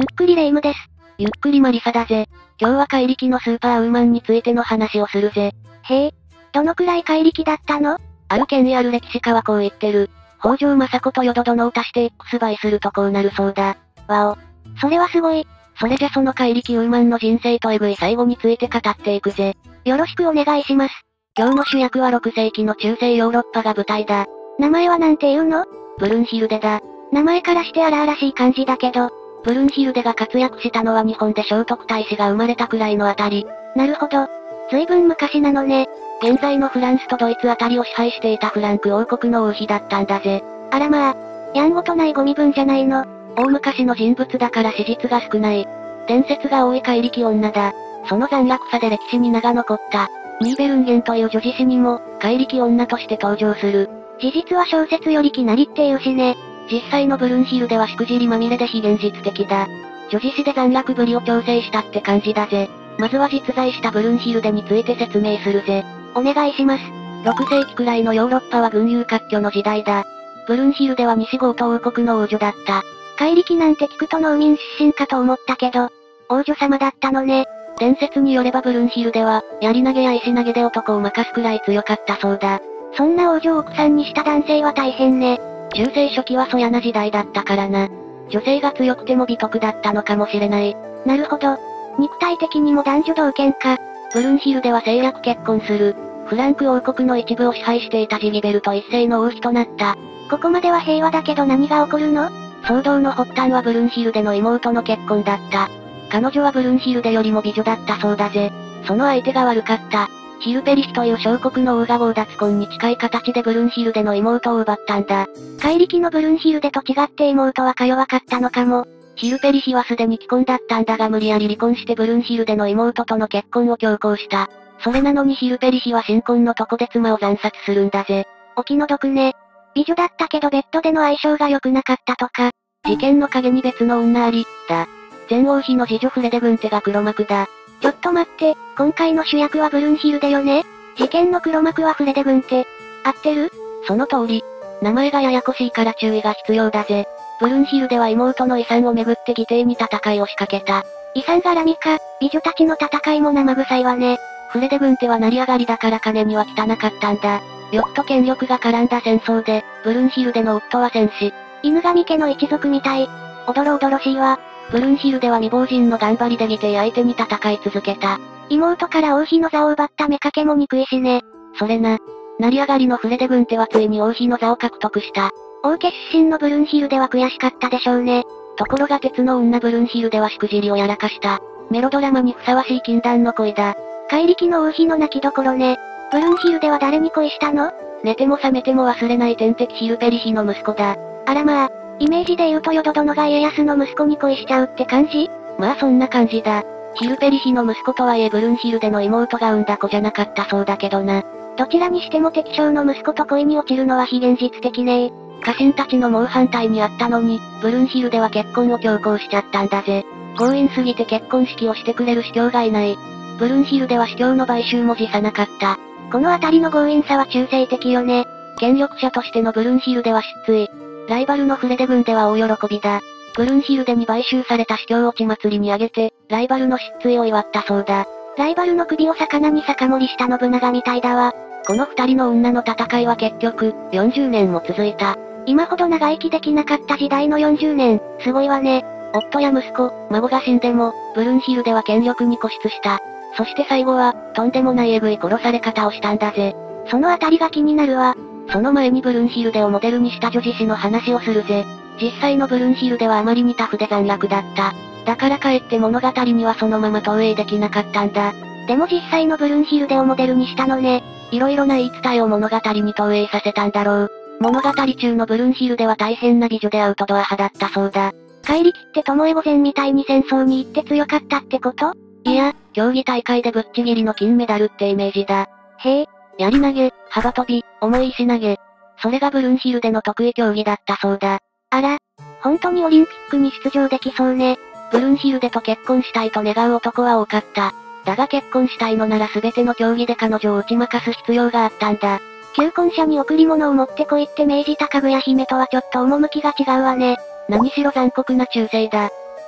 ゆっくりレ夢ムです。 ゆっくりマリサだぜ。今日は怪力のスーパーウーマンについての話をするぜ。 へえ。どのくらい怪力だったの？ ある権威ある歴史家はこう言ってる。北条政子と淀殿を足して X 倍するとこうなるそうだ。 わお。それはすごい。 それじゃその怪力ウーマンの人生とエグい最後について語っていくぜ。 よろしくお願いします。 今日の主役は6世紀の中世ヨーロッパが舞台だ。 名前はなんて言うの？ ブルンヒルデだ。 名前からして荒々しい感じだけど。 ブルンヒルデが活躍したのは日本で聖徳太子が生まれたくらいのあたり。 なるほど。随分昔なのね。 現在のフランスとドイツあたりを支配していたフランク王国の王妃だったんだぜ。 あらまあ。やんごとないご身分じゃないの。 大昔の人物だから史実が少ない。伝説が多い怪力女だ。その残虐さで歴史に名が残った。ニーベルンゲンという女子誌にも、怪力女として登場する。 事実は小説よりきなりっていうしね。 実際のブルンヒルデはしくじりまみれで非現実的だ。女子誌で残虐ぶりを調整したって感じだぜ。まずは実在したブルンヒルデについて説明するぜ。 お願いします。 6世紀くらいのヨーロッパは群雄割拠の時代だ。ブルンヒルデは西ゴート王国の王女だった。 怪力なんて聞くと農民出身かと思ったけど、王女様だったのね。 伝説によればブルンヒルデは、槍投げや石投げで男を任すくらい強かったそうだ。 そんな王女を奥さんにした男性は大変ね。 中世初期はそやな時代だったからな。女性が強くても美徳だったのかもしれない。 なるほど。肉体的にも男女同権か。 ブルンヒルデは政略結婚する。フランク王国の一部を支配していたジギベルト一世の王妃となった。 ここまでは平和だけど何が起こるの？ 騒動の発端はブルンヒルデの妹の結婚だった。彼女はブルンヒルデよりも美女だったそうだぜ。その相手が悪かった。ヒルペリヒという小国の王が強奪婚に近い形でブルンヒルデの妹を奪ったんだ。 怪力のブルンヒルデと違って妹はか弱かったのかも。 ヒルペリヒはすでに既婚だったんだが無理やり離婚してブルンヒルデの妹との結婚を強行した。それなのにヒルペリヒは新婚のとこで妻を惨殺するんだぜ。 お気の毒ね。美女だったけどベッドでの相性が良くなかったとか。 事件の陰に別の女あり、だ。前王妃の次女フレデ軍手が黒幕だ。 ちょっと待って、今回の主役はブルンヒルデよね？事件の黒幕はフレデ軍手。合ってる？ その通り。名前がややこしいから注意が必要だぜ。ブルンヒルデは妹の遺産をめぐって義弟に戦いを仕掛けた。 遺産絡みか、美女たちの戦いも生臭いわね。 フレデ軍手は成り上がりだから金には汚かったんだ。欲と権力が絡んだ戦争で、ブルンヒルデの夫は戦死。 犬神家の一族みたい。おどろおどろしいわ。 ブルンヒルデは未亡人の頑張りで義弟相手に戦い続けた。 妹から王妃の座を奪った妾も憎いしね。 それな。成り上がりのフレデ軍手はついに王妃の座を獲得した。 王家出身のブルンヒルデは悔しかったでしょうね。 ところが鉄の女ブルンヒルデはしくじりをやらかした。メロドラマにふさわしい禁断の恋だ。 怪力の王妃の泣きどころね。ブルンヒルデは誰に恋したの？ 寝ても覚めても忘れない天敵ヒルペリヒの息子だ。 あらまあ、イメージで言うと淀殿が家康の息子に恋しちゃうって感じ？ まあそんな感じだ。ヒルペリヒの息子とはいえブルンヒルデの妹が産んだ子じゃなかったそうだけどな。 どちらにしても敵将の息子と恋に落ちるのは非現実的ね。 家臣たちの猛反対にあったのに、ブルンヒルデは結婚を強行しちゃったんだぜ。強引すぎて結婚式をしてくれる司教がいない。ブルンヒルデは司教の買収も辞さなかった。 このあたりの強引さは中性的よね。 権力者としてのブルンヒルデは失墜。ライバルのフレデ軍では大喜びだ。ブルンヒルデに買収された司教を血祭りにあげて、ライバルの失墜を祝ったそうだ。 ライバルの首を魚に酒盛りした信長みたいだわ。 この二人の女の戦いは結局、40年も続いた。 今ほど長生きできなかった時代の40年、すごいわね。 夫や息子、孫が死んでも、ブルンヒルデは権力に固執した。そして最後は、とんでもないエグい殺され方をしたんだぜ。 そのあたりが気になるわ。 その前にブルンヒルデをモデルにした女子誌の話をするぜ。実際のブルンヒルデはあまりにタフで残虐だった。だからかえって物語にはそのまま投影できなかったんだ。 でも実際のブルンヒルデをモデルにしたのね。 色々な言い伝えを物語に投影させたんだろう。物語中のブルンヒルデは大変な美女でアウトドア派だったそうだ。 怪力って巴御前みたいに戦争に行って強かったってこと？ いや、競技大会でぶっちぎりの金メダルってイメージだ。 へえ。 槍投げ、幅跳び、重い石投げ。それがブルンヒルデの得意競技だったそうだ。 あら、本当にオリンピックに出場できそうね。 ブルンヒルデと結婚したいと願う男は多かった。だが結婚したいのなら全ての競技で彼女を打ち負かす必要があったんだ。 求婚者に贈り物を持ってこいって命じたかぐや姫とはちょっと趣が違うわね。 何しろ残酷な忠誠だ。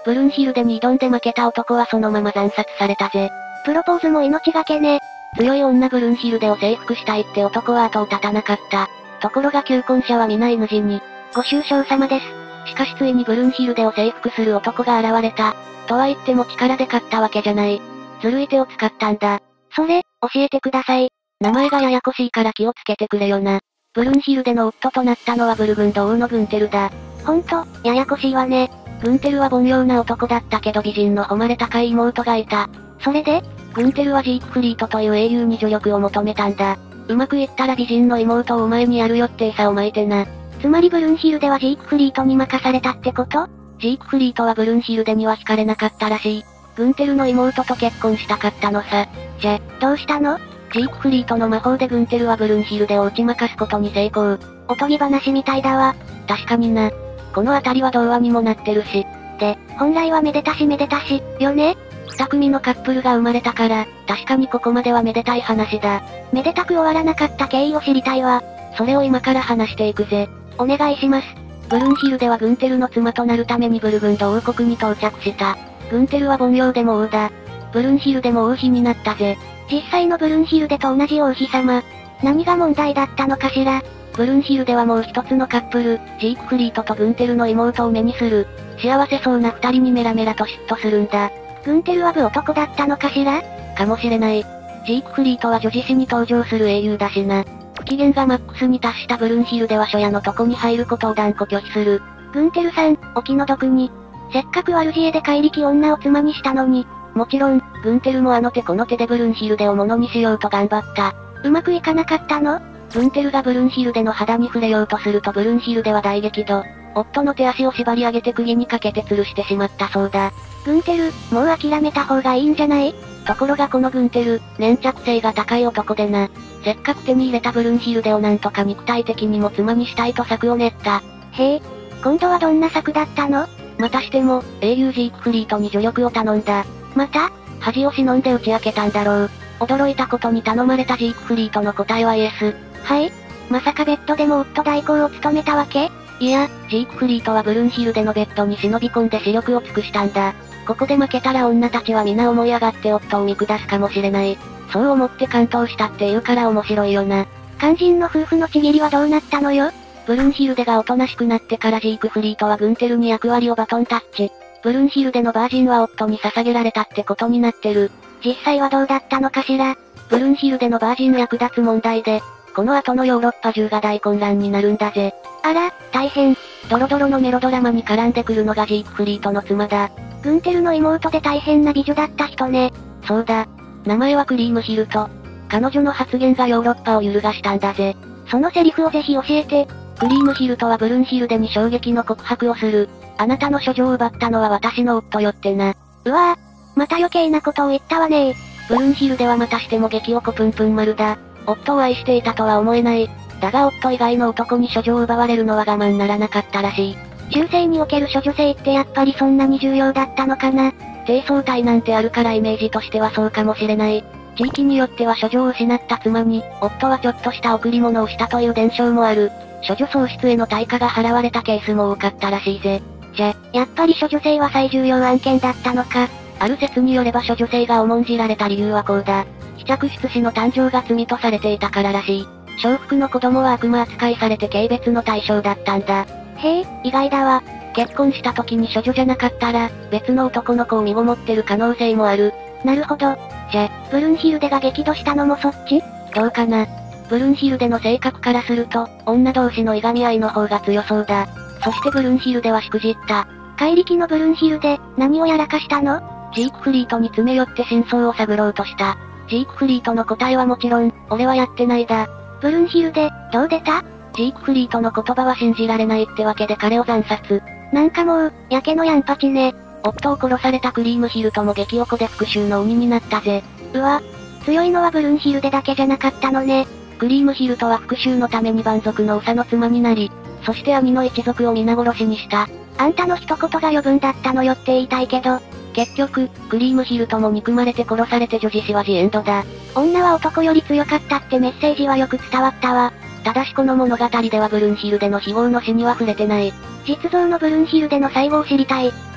ブルンヒルデに挑んで負けた男はそのまま惨殺されたぜ。 プロポーズも命がけね。 強い女ブルンヒルデを征服したいって男は後を絶たなかった。ところが求婚者は皆 N 字に。 ご愁傷様です。 しかしついにブルンヒルデを征服する男が現れた。とは言っても力で勝ったわけじゃない。ずるい手を使ったんだ。 それ、教えてください。 名前がややこしいから気をつけてくれよな。ブルンヒルデの夫となったのはブルグンド王のグンテルだ。 ほんと、ややこしいわね。 グンテルは凡庸な男だったけど美人の誉れ高い妹がいた。 それでグンテルはジークフリートという英雄に助力を求めたんだ。うまくいったら美人の妹をお前にやるよって餌をまいてな。 つまりブルンヒルデはジークフリートに任されたってこと？ ジークフリートはブルンヒルデには惹かれなかったらしい。グンテルの妹と結婚したかったのさ。 どうしたの？ ジークフリートの魔法でグンテルはブルンヒルデを打ち負かすことに成功。 おとぎ話みたいだわ。 確かにな。この辺りは童話にもなってるし。 で、本来はめでたし、よね？ 二組のカップルが生まれたから、確かにここまではめでたい話だ。 めでたく終わらなかった経緯を知りたいわ。 それを今から話していくぜ。 お願いします。 ブルンヒルデはグンテルの妻となるためにブルグンド王国に到着した。グンテルは凡庸でも王だ。ブルンヒルデも王妃になったぜ。 実際のブルンヒルデと同じ王妃様。何が問題だったのかしら？ ブルンヒルデはもう一つのカップル、ジークフリートとグンテルの妹を目にする。幸せそうな二人にメラメラと嫉妬するんだ。 グンテルは武男だったのかしら？ かもしれない。ジークフリートは女児誌に登場する英雄だしな。不機嫌がマックスに達したブルンヒルデは初夜の床に入ることを断固拒否する。 グンテルさん、お気の毒に。せっかく悪知恵で怪力女を妻にしたのに。 もちろん、グンテルもあの手この手でブルンヒルデを物にしようと頑張った。 うまくいかなかったの？ グンテルがブルンヒルデの肌に触れようとするとブルンヒルデは大激怒。夫の手足を縛り上げて釘にかけて吊るしてしまったそうだ。 グンテル、もう諦めた方がいいんじゃない？ ところがこのグンテル、粘着性が高い男でな。せっかく手に入れたブルンヒルデをなんとか肉体的にも妻にしたいと策を練った。 へえ、今度はどんな策だったの？ またしても、英雄ジークフリートに助力を頼んだ。 また？ 恥を忍んで打ち明けたんだろう。驚いたことに頼まれたジークフリートの答えはイエス。 はい？まさかベッドでも夫代行を務めたわけ？ いや、ジークフリートはブルンヒルデのベッドに忍び込んで視力を尽くしたんだ。ここで負けたら女たちは皆思い上がって夫を見下すかもしれない。そう思って感動したって言うから面白いよな。 肝心の夫婦のちぎりはどうなったのよ？ ブルンヒルデがおとなしくなってからジークフリートはグンテルに役割をバトンタッチ。ブルンヒルデのバージンは夫に捧げられたってことになってる。 実際はどうだったのかしら？ ブルンヒルデのバージン役立つ問題で、この後のヨーロッパ中が大混乱になるんだぜ。 あら、大変。 ドロドロのメロドラマに絡んでくるのがジークフリートの妻だ。 グンテルの妹で大変な美女だった人ね。 そうだ。名前はクリームヒルト。彼女の発言がヨーロッパを揺るがしたんだぜ。 そのセリフをぜひ教えて。 クリームヒルトはブルンヒルデに衝撃の告白をする。あなたの書状を奪ったのは私の夫よってな。 うわぁ、また余計なことを言ったわねブルンヒルデはまたしても激おこぷんぷん丸だ。夫を愛していたとは思えない。だが夫以外の男に処女を奪われるのは我慢ならなかったらしい。 中世における処女性ってやっぱりそんなに重要だったのかな？ 低層体なんてあるからイメージとしてはそうかもしれない。地域によっては処女を失った妻に、夫はちょっとした贈り物をしたという伝承もある。処女喪失への対価が払われたケースも多かったらしいぜ。 やっぱり処女性は最重要案件だったのか。 ある説によれば処女性が重んじられた理由はこうだ。飛着出子の誕生が罪とされていたかららしい。娼婦の子供は悪魔扱いされて軽蔑の対象だったんだ。 へえ、意外だわ。 結婚した時に処女じゃなかったら、別の男の子を身ごもってる可能性もある。 なるほど。ブルンヒルデが激怒したのもそっち？ どうかな。ブルンヒルデの性格からすると、女同士のいがみ合いの方が強そうだ。そしてブルンヒルデはしくじった。 怪力のブルンヒルデ、何をやらかしたの？ ジークフリートに詰め寄って真相を探ろうとした。ジークフリートの答えはもちろん、俺はやってないだ。 ブルンヒルデ、どう出た？ ジークフリートの言葉は信じられないってわけで彼を惨殺。 なんかもう、やけのやんぱちね。 夫を殺されたクリームヒルトも激おこで復讐の鬼になったぜ。 うわ、強いのはブルンヒルデだけじゃなかったのね。 クリームヒルトは復讐のために蛮族の長の妻になり、そして兄の一族を皆殺しにした。 あんたの一言が余分だったのよって言いたいけど、 結局、クリームヒルトも憎まれて殺されて女児誌はジエンドだ。 女は男より強かったってメッセージはよく伝わったわ。 ただしこの物語ではブルンヒルデの非業の死には触れてない。 実像のブルンヒルデの最後を知りたい。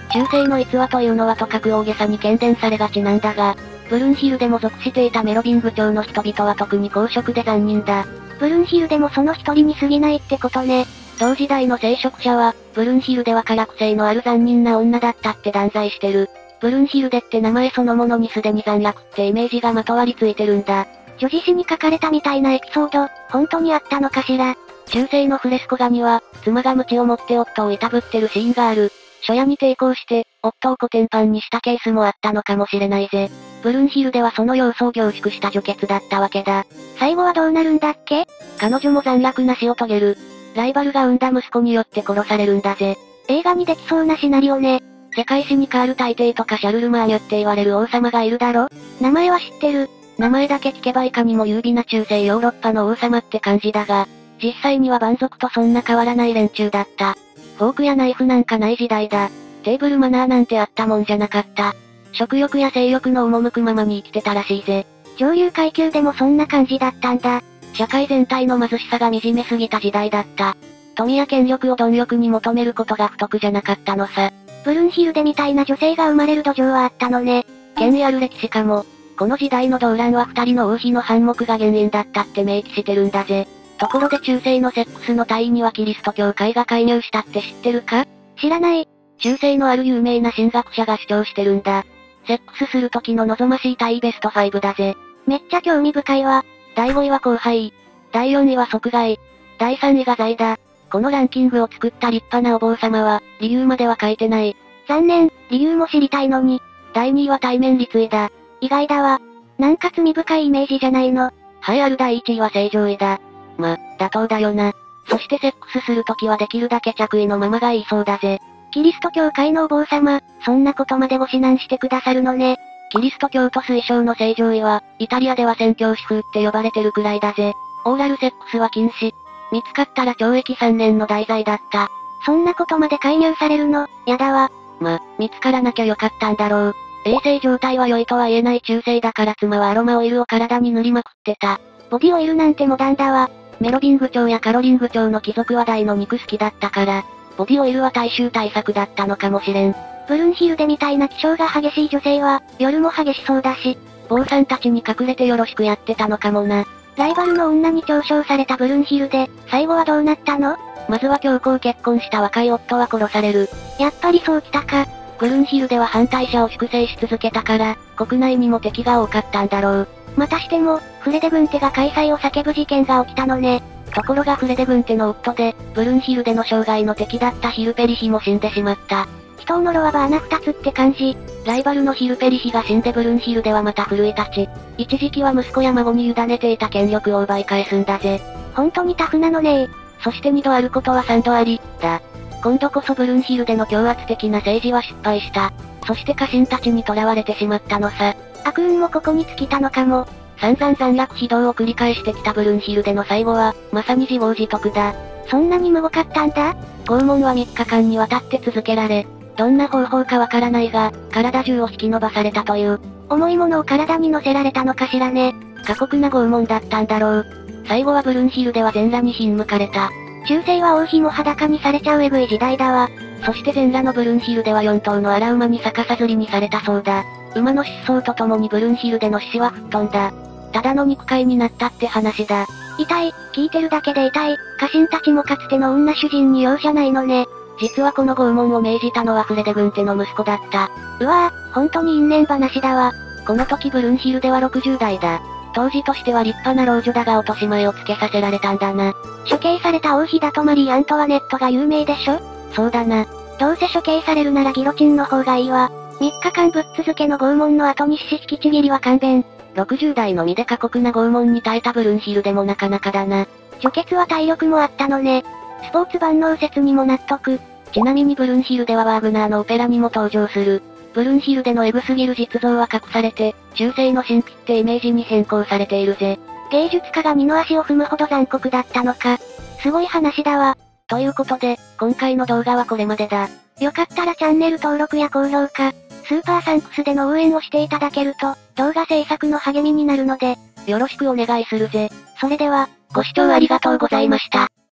中世の逸話というのはとかく大げさに喧伝されがちなんだが、ブルンヒルでも属していたメロビング朝の人々は特に公職で残忍だ。 ブルンヒルでもその一人に過ぎないってことね。 同時代の聖職者は、ブルンヒルデは辛く性のある残忍な女だったって断罪してる。ブルンヒルデって名前そのものにすでに残虐ってイメージがまとわりついてるんだ。 女児誌に書かれたみたいなエピソード、本当にあったのかしら。 中世のフレスコ画には、妻が鞭を持って夫をいたぶってるシーンがある。初夜に抵抗して、夫をコテンパンにしたケースもあったのかもしれないぜ。ブルンヒルデはその要素を凝縮した女傑だったわけだ。 最後はどうなるんだっけ？ 彼女も残虐な死を遂げる。ライバルが産んだ息子によって殺されるんだぜ。 映画にできそうなシナリオね。 世界史にカール大帝とかシャルルマーニュって言われる王様がいるだろ？ 名前は知ってる。 名前だけ聞けばいかにも優美な中世ヨーロッパの王様って感じだが、実際には蛮族とそんな変わらない連中だった。フォークやナイフなんかない時代だ。テーブルマナーなんてあったもんじゃなかった。食欲や性欲の赴くままに生きてたらしいぜ。 上流階級でもそんな感じだったんだ。 社会全体の貧しさが惨めすぎた時代だった。富や権力を貪欲に求めることが不徳じゃなかったのさ。 ブルンヒルデみたいな女性が生まれる土壌はあったのね。 権威ある歴史家も、この時代の動乱は二人の王妃の反目が原因だったって明記してるんだぜ。ところで中世のセックスの大意にはキリスト教会が介入したって知ってるか？ 知らない。 中世のある有名な神学者が主張してるんだ。セックスする時の望ましい体位ベスト5だぜ。 めっちゃ興味深いわ。 第5位は交配。第4位は即害。第3位が罪だ。このランキングを作った立派なお坊様は、理由までは書いてない。 残念、理由も知りたいのに。 第2位は対面立位だ。 意外だわ。なんか罪深いイメージじゃないの。 栄えある第1位は正常位だ。妥当だよな。そしてセックスするときはできるだけ着衣のままがいいそうだぜ。 キリスト教会のお坊様、そんなことまでご指南してくださるのね。 キリスト教徒推奨の正常位は、イタリアでは宣教師風って呼ばれてるくらいだぜ。オーラルセックスは禁止。見つかったら懲役3年の大罪だった。 そんなことまで介入されるの、やだわ。 見つからなきゃよかったんだろう。衛生状態は良いとは言えない中世だから妻はアロマオイルを体に塗りまくってた。 ボディオイルなんてモダンだわ。 メロビング朝やカロリング朝の貴族は大の肉好きだったから、ボディオイルは大衆対策だったのかもしれん。 ブルンヒルデみたいな気性が激しい女性は、夜も激しそうだし、 坊さんたちに隠れてよろしくやってたのかもな。 ライバルの女に嘲笑されたブルンヒルデ、最後はどうなったの？ まずは強行結婚した若い夫は殺される。 やっぱりそうきたか。 ブルンヒルデは反対者を粛清し続けたから、国内にも敵が多かったんだろう。 またしても、フレデグンテが開催を叫ぶ事件が起きたのね。 ところがフレデグンテの夫で、ブルンヒルデの生涯の敵だったヒルペリヒも死んでしまった。 人を呪わば穴二つって感じ。 ライバルのヒルペリヒが死んでブルンヒルデはまた奮い立ち、一時期は息子や孫に委ねていた権力を奪い返すんだぜ。 本当にタフなのね。 そして2度あることは3度あり、だ。今度こそブルンヒルデの強圧的な政治は失敗した。そして家臣たちに囚われてしまったのさ。 悪運もここに尽きたのかも。 散々残虐非道を繰り返してきたブルンヒルデの最後は、まさに自業自得だ。 そんなにむごかったんだ？ 拷問は3日間にわたって続けられ、どんな方法かわからないが、体中を引き伸ばされたという。 重いものを体に乗せられたのかしらね。 過酷な拷問だったんだろう。最後はブルンヒルデは全裸にひんむかれた。 中世は王妃も裸にされちゃうエグい時代だわ。 そして全裸のブルンヒルデは4頭の荒馬に逆さずりにされたそうだ。馬の失踪とともにブルンヒルデの獅子は吹っ飛んだ。ただの肉塊になったって話だ。 痛い、聞いてるだけで痛い。家臣たちもかつての女主人に容赦ないのね。 実はこの拷問を命じたのはフレデグンテの息子だった。 うわぁ、本当に因縁話だわ。 この時ブルンヒルデは60代だ。当時としては立派な老女だが落とし前をつけさせられたんだな。 処刑された王妃だとマリー・アントワネットが有名でしょ？ そうだな。 どうせ処刑されるならギロチンの方がいいわ。3日間ぶっ続けの拷問の後に獅子引きちぎりは勘弁。 60代の身で過酷な拷問に耐えたブルンヒルデもなかなかだな。 女傑は体力もあったのね。スポーツ万能説にも納得。 ちなみにブルンヒルデはワーグナーのオペラにも登場する。ブルンヒルデのエグすぎる実像は隠されて、中世の神秘ってイメージに変更されているぜ。 芸術家が二の足を踏むほど残酷だったのか。すごい話だわ。 ということで、今回の動画はこれまでだ。 よかったらチャンネル登録や高評価、スーパーサンクスでの応援をしていただけると、動画制作の励みになるので、 よろしくお願いするぜ。 それでは、 ご視聴ありがとうございました。